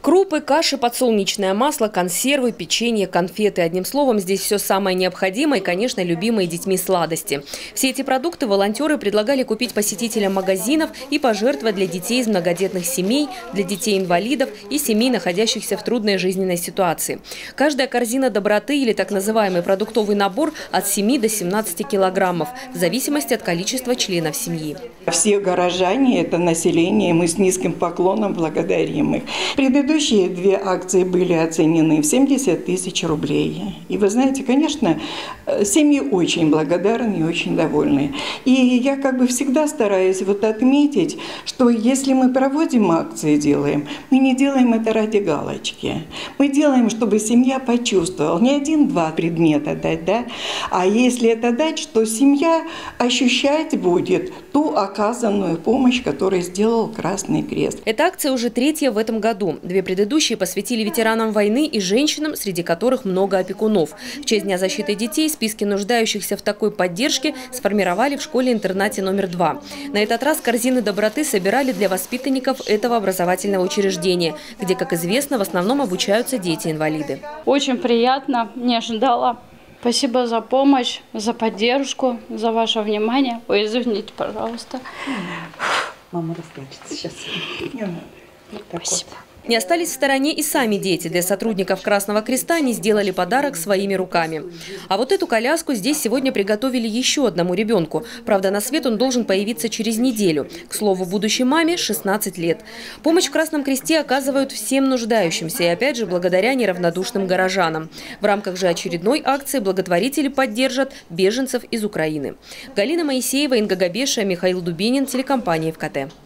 Крупы, каши, подсолнечное масло, консервы, печенье, конфеты. Одним словом, здесь все самое необходимое и, конечно, любимые детьми сладости. Все эти продукты волонтеры предлагали купить посетителям магазинов и пожертвовать для детей из многодетных семей, для детей-инвалидов и семей, находящихся в трудной жизненной ситуации. Каждая корзина доброты или так называемый продуктовый набор от 7 до 17 килограммов, в зависимости от количества членов семьи. Все горожане – это население, мы с низким поклоном благодарим их. Предыдущие две акции были оценены в 70 тысяч рублей. И вы знаете, конечно, семьи очень благодарны и очень довольны. И я всегда стараюсь отметить, что если мы проводим акции, мы не делаем это ради галочки. Мы делаем, чтобы семья почувствовала. Не один-два предмета дать, да? А если это дать, что семья ощущать будет ту оказанную помощь, которую сделал Красный Крест. Эта акция уже третья в этом году. Две предыдущие посвятили ветеранам войны и женщинам, среди которых много опекунов. В честь Дня защиты детей списки нуждающихся в такой поддержке сформировали в школе-интернате номер 2. На этот раз корзины доброты собирали для воспитанников этого образовательного учреждения, где, как известно, в основном обучаются дети-инвалиды. Очень приятно, не ожидала. Спасибо за помощь, за поддержку, за ваше внимание. Ой, извините, пожалуйста. Мама расплачется сейчас. Спасибо. Не остались в стороне и сами дети. Для сотрудников Красного Креста они сделали подарок своими руками. А вот эту коляску здесь сегодня приготовили еще одному ребенку. Правда, на свет он должен появиться через неделю. К слову, будущей маме 16 лет. Помощь в Красном Кресте оказывают всем нуждающимся. И опять же, благодаря неравнодушным горожанам. В рамках же очередной акции благотворители поддержат беженцев из Украины. Галина Моисеева, Инга Габеша, Михаил Дубинин, телекомпания ФКТ.